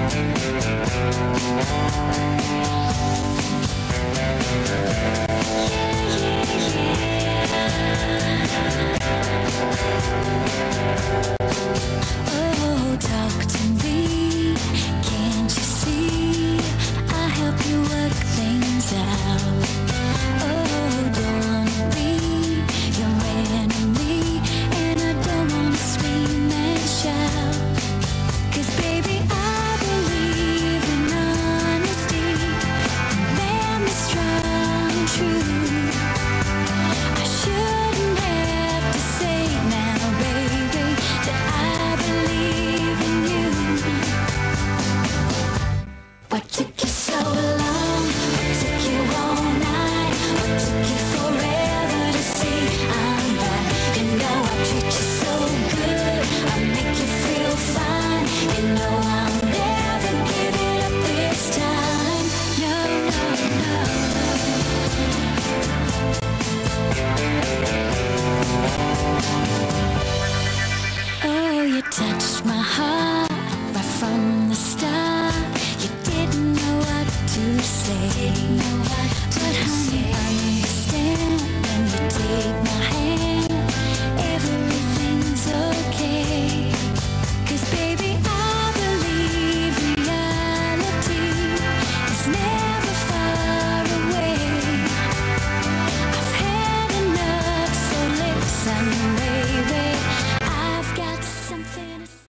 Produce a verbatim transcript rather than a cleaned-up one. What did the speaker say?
Oh, talk to me. Can't you see? I help you work things out. Oh, don't wanna be your enemy, and I don't wanna scream and shout. 'Cause baby, I believe in honesty, and man is strong and true. I shouldn't have to say now, baby, that I believe in you. What took you so long? What took you all night? What took you forever to see I'm right? You know I treat you so good, I make you feel fine. You know I